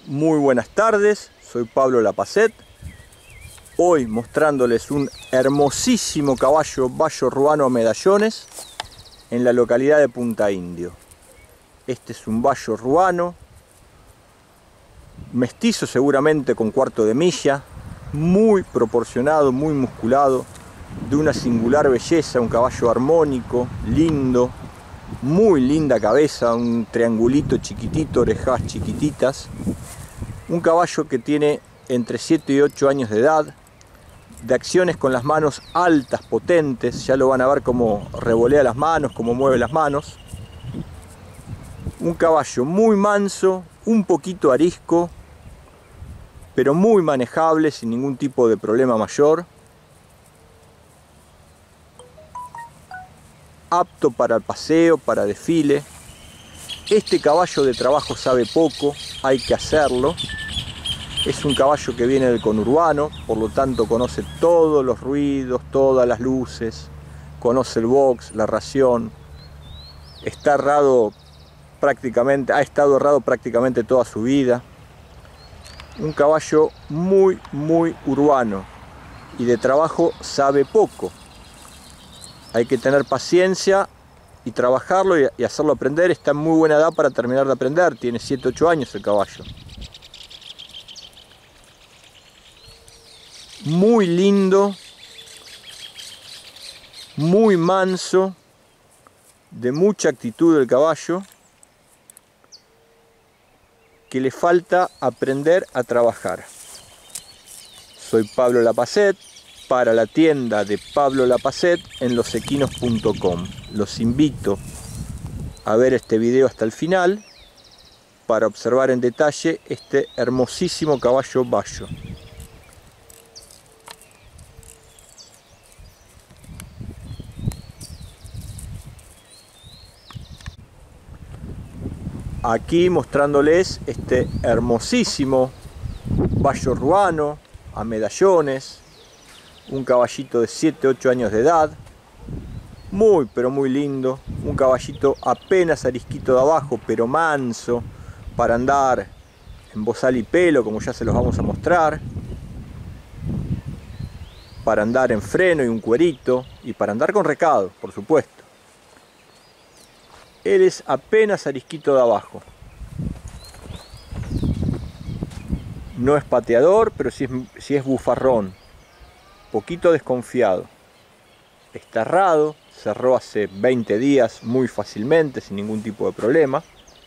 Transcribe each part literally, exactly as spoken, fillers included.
Muy buenas tardes, soy Pablo Lapacet. Hoy mostrándoles un hermosísimo caballo bayo ruano a medallones en la localidad de Punta Indio. Este es un bayo ruano, mestizo seguramente con cuarto de milla, muy proporcionado, muy musculado, de una singular belleza, un caballo armónico, lindo, muy linda cabeza, un triangulito chiquitito, orejas chiquititas. Un caballo que tiene entre siete y ocho años de edad, de acciones con las manos altas, potentes, ya lo van a ver cómo revolea las manos, cómo mueve las manos. Un caballo muy manso, un poquito arisco, pero muy manejable, sin ningún tipo de problema mayor. Apto para el paseo, para desfile. Este caballo de trabajo sabe poco, hay que hacerlo. Es un caballo que viene del conurbano, por lo tanto conoce todos los ruidos, todas las luces, conoce el box, la ración. Está errado prácticamente, ha estado errado prácticamente toda su vida. Un caballo muy, muy urbano y de trabajo sabe poco. Hay que tener paciencia y trabajarlo y hacerlo aprender. Está en muy buena edad para terminar de aprender, tiene siete, ocho años el caballo. Muy lindo, muy manso, de mucha actitud el caballo, que le falta aprender a trabajar. Soy Pablo Lapacet, para la tienda de Pablo Lapacet en los equinos punto com. Los invito a ver este video hasta el final para observar en detalle este hermosísimo caballo bayo. Aquí mostrándoles este hermosísimo bayo ruano a medallones, un caballito de siete, ocho años de edad, muy pero muy lindo, un caballito apenas arisquito de abajo, pero manso, para andar en bozal y pelo, como ya se los vamos a mostrar, para andar en freno y un cuerito, y para andar con recado, por supuesto. Él es apenas arisquito de abajo. No es pateador, pero sí es, sí es bufarrón. Poquito desconfiado. Está errado, cerró hace veinte días muy fácilmente, sin ningún tipo de problema.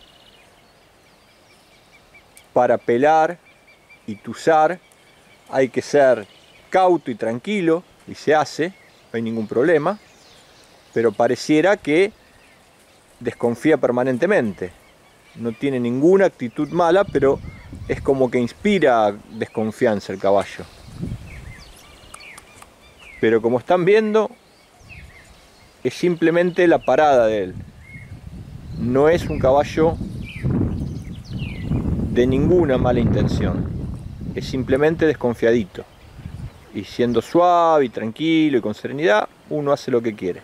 Para pelar y tuzar hay que ser cauto y tranquilo, y se hace, no hay ningún problema. Pero pareciera que desconfía permanentemente, no tiene ninguna actitud mala, pero es como que inspira desconfianza el caballo. Pero como están viendo, es simplemente la parada de él, no es un caballo de ninguna mala intención, es simplemente desconfiadito, y siendo suave y tranquilo y con serenidad, uno hace lo que quiere.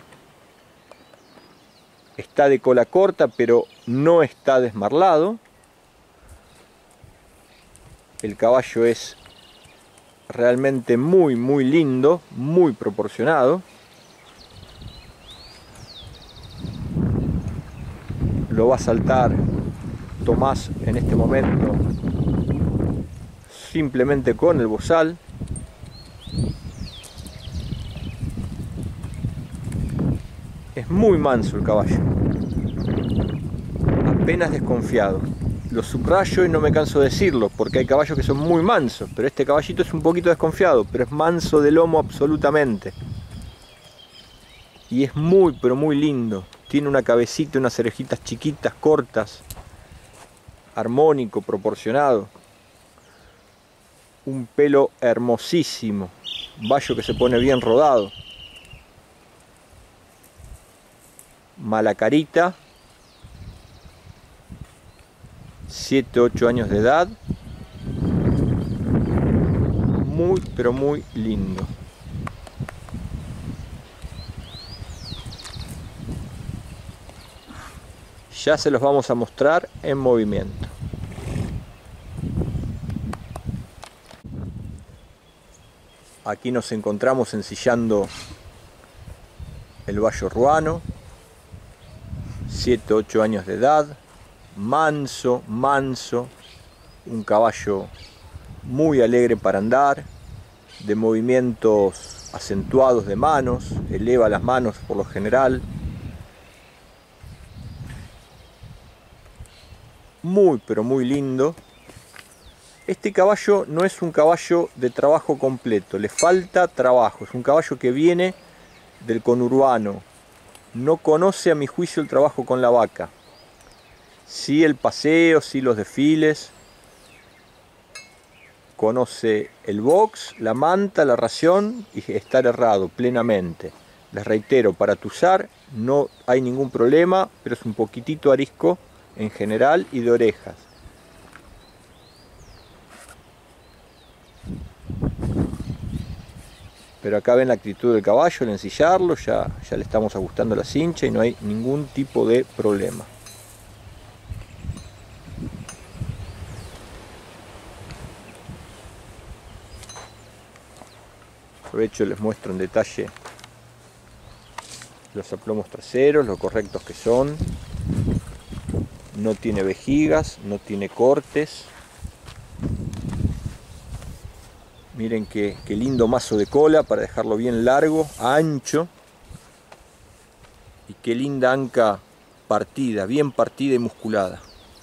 Está de cola corta, pero no está desmarlado. El caballo es realmente muy, muy lindo, muy proporcionado. Lo va a saltar Tomás en este momento simplemente con el bozal. Es muy manso el caballo, apenas desconfiado. Lo subrayo y no me canso de decirlo, porque hay caballos que son muy mansos, pero este caballito es un poquito desconfiado, pero es manso de lomo absolutamente. Y es muy, pero muy lindo. Tiene una cabecita, unas orejitas chiquitas, cortas, armónico, proporcionado. Un pelo hermosísimo, bayo que se pone bien rodado. Mala carita, siete, ocho años de edad, muy pero muy lindo. Ya se los vamos a mostrar en movimiento. Aquí nos encontramos ensillando el Bayo Ruano, siete ocho años de edad, manso, manso, un caballo muy alegre para andar, de movimientos acentuados de manos, eleva las manos por lo general. Muy pero muy lindo. Este caballo no es un caballo de trabajo completo, le falta trabajo, es un caballo que viene del conurbano, no conoce a mi juicio el trabajo con la vaca, sí el paseo, sí los desfiles, conoce el box, la manta, la ración y estar errado plenamente. Les reitero, para tuzar no hay ningún problema, pero es un poquitito arisco en general y de orejas. Pero acá ven la actitud del caballo, el ensillarlo, ya, ya le estamos ajustando la cincha y no hay ningún tipo de problema. Aprovecho y les muestro en detalle los aplomos traseros, lo correctos que son. No tiene vejigas, no tiene cortes. Miren qué, qué lindo mazo de cola para dejarlo bien largo, ancho. Y qué linda anca partida, bien partida y musculada.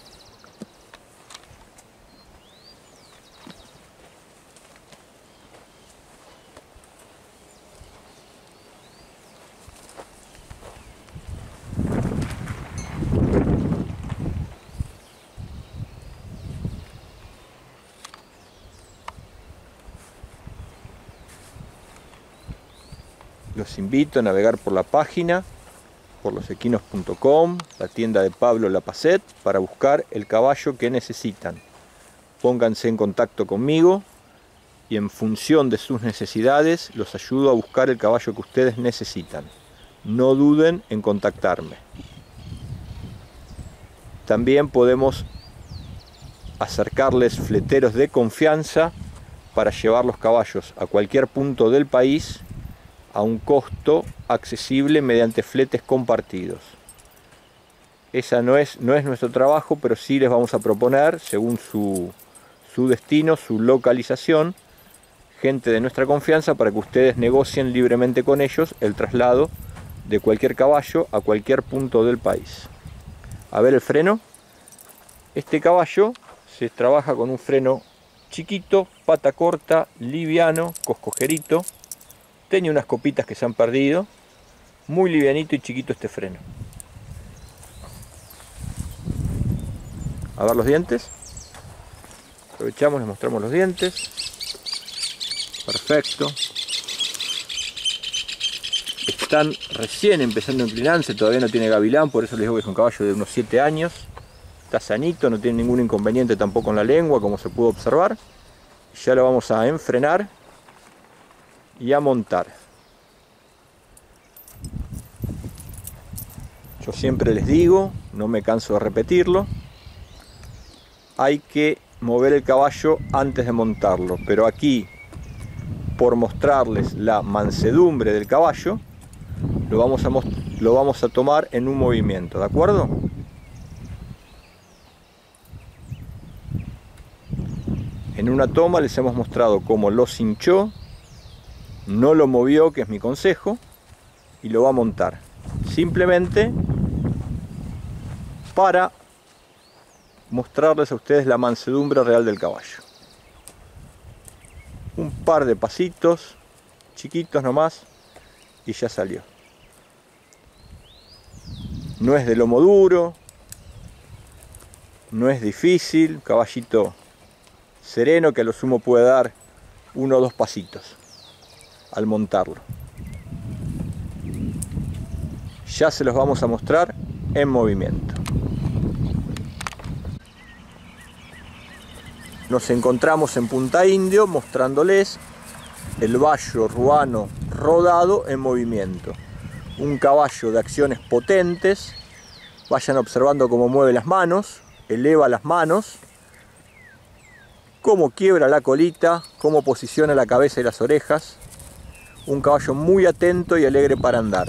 Los invito a navegar por la página, por los equinos punto com, la tienda de Pablo Lapacet, para buscar el caballo que necesitan. Pónganse en contacto conmigo y en función de sus necesidades los ayudo a buscar el caballo que ustedes necesitan. No duden en contactarme. También podemos acercarles fleteros de confianza para llevar los caballos a cualquier punto del país a un costo accesible mediante fletes compartidos. Esa no es, no es nuestro trabajo, pero sí les vamos a proponer, según su, su destino, su localización, gente de nuestra confianza para que ustedes negocien libremente con ellos el traslado de cualquier caballo a cualquier punto del país. A ver el freno. Este caballo se trabaja con un freno chiquito, pata corta, liviano, coscojerito. Tenía unas copitas que se han perdido. Muy livianito y chiquito este freno. A ver los dientes. Aprovechamos, les mostramos los dientes. Perfecto. Están recién empezando a inclinarse, todavía no tiene gavilán, por eso les digo que es un caballo de unos siete años. Está sanito, no tiene ningún inconveniente tampoco en la lengua, como se pudo observar. Ya lo vamos a enfrenar y a montar. Yo siempre les digo, no me canso de repetirlo, hay que mover el caballo antes de montarlo, pero aquí, por mostrarles la mansedumbre del caballo, lo vamos a, lo vamos a tomar en un movimiento, ¿de acuerdo? En una toma les hemos mostrado cómo lo cinchó, no lo movió, que es mi consejo, y lo va a montar. Simplemente para mostrarles a ustedes la mansedumbre real del caballo. Un par de pasitos, chiquitos nomás, y ya salió. No es de lomo duro, no es difícil, caballito sereno que a lo sumo puede dar uno o dos pasitos al montarlo. Ya se los vamos a mostrar en movimiento. Nos encontramos en Punta Indio mostrándoles el Bayo Ruano rodado en movimiento. Un caballo de acciones potentes. Vayan observando cómo mueve las manos, eleva las manos. cómo quiebra la colita, cómo posiciona la cabeza y las orejas. Un caballo muy atento y alegre para andar.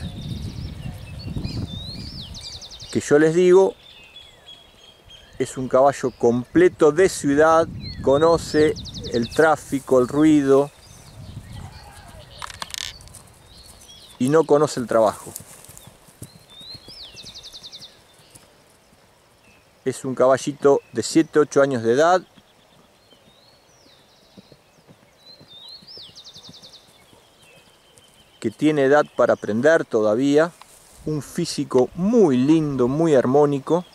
Que yo les digo, es un caballo completo de ciudad, conoce el tráfico, el ruido y no conoce el trabajo. Es un caballito de siete ocho años de edad. Que tiene edad para aprender todavía. Un físico muy lindo, muy armónico.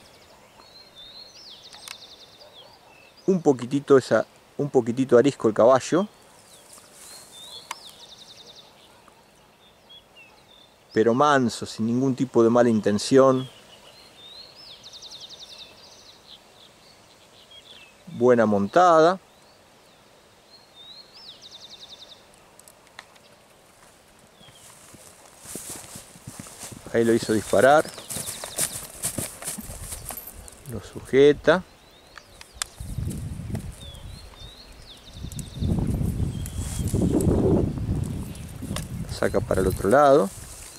Un poquitito, esa, un poquitito arisco el caballo. Pero manso, sin ningún tipo de mala intención. Buena montada. Ahí lo hizo disparar. Lo sujeta. Lo saca para el otro lado.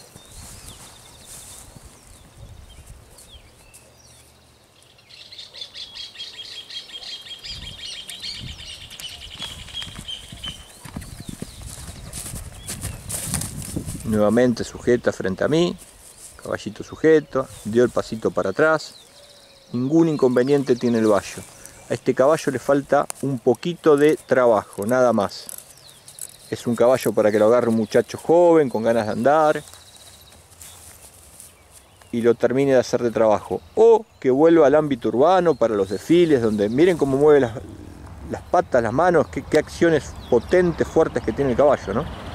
Nuevamente sujeta frente a mí. Caballito sujeto, dio el pasito para atrás. Ningún inconveniente tiene el vallo. A este caballo le falta un poquito de trabajo, nada más. Es un caballo para que lo agarre un muchacho joven, con ganas de andar, y lo termine de hacer de trabajo. O que vuelva al ámbito urbano para los desfiles, donde miren cómo mueve las, las patas, las manos, qué, qué acciones potentes, fuertes que tiene el caballo, ¿no?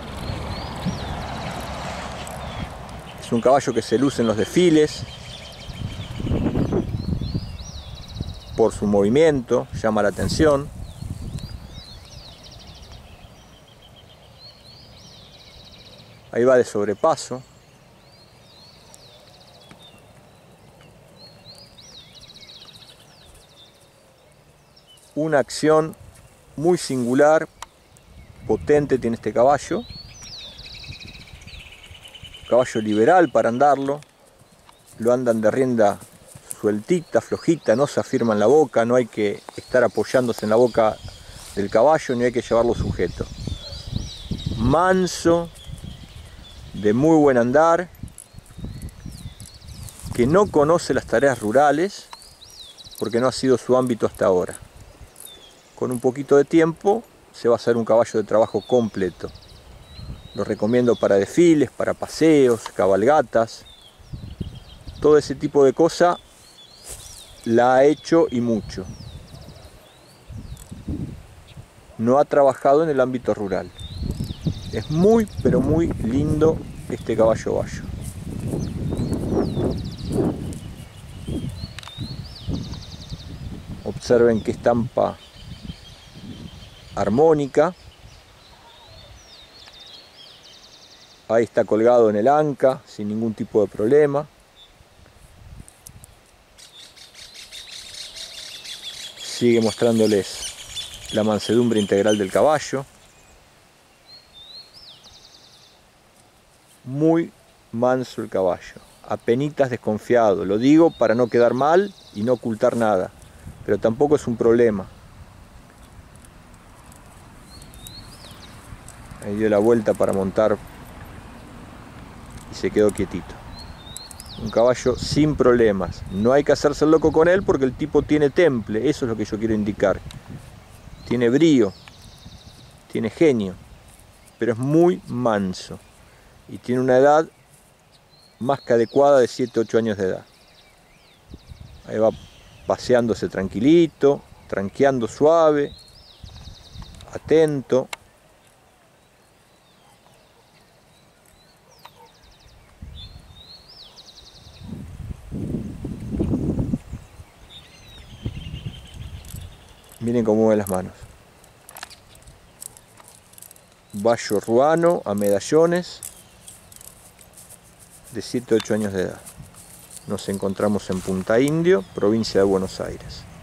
Es un caballo que se luce en los desfiles por su movimiento, llama la atención. Ahí va de sobrepaso. Una acción muy singular, potente tiene este caballo. Caballo liberal para andarlo. Lo andan de rienda sueltita, flojita, no se afirma en la boca, no hay que estar apoyándose en la boca del caballo, ni hay que llevarlo sujeto. Manso, de muy buen andar, que no conoce las tareas rurales, porque no ha sido su ámbito hasta ahora. Con un poquito de tiempo se va a hacer un caballo de trabajo completo. Lo recomiendo para desfiles, para paseos, cabalgatas. Todo ese tipo de cosas la ha hecho y mucho. No ha trabajado en el ámbito rural. Es muy, pero muy lindo este caballo bayo. Observen qué estampa armónica. Ahí está colgado en el anca, sin ningún tipo de problema. Sigue mostrándoles la mansedumbre integral del caballo. Muy manso el caballo, apenitas desconfiado. Lo digo para no quedar mal y no ocultar nada, pero tampoco es un problema. Ahí dio la vuelta para montar y se quedó quietito. Un caballo sin problemas. No hay que hacerse el loco con él porque el tipo tiene temple. Eso es lo que yo quiero indicar. Tiene brío, tiene genio, pero es muy manso. Y tiene una edad más que adecuada de siete ocho años de edad. Ahí va paseándose tranquilito, tranqueando suave, atento. Miren cómo mueve las manos. Bayo ruano a medallones de siete ocho años de edad. Nos encontramos en Punta Indio, provincia de Buenos Aires.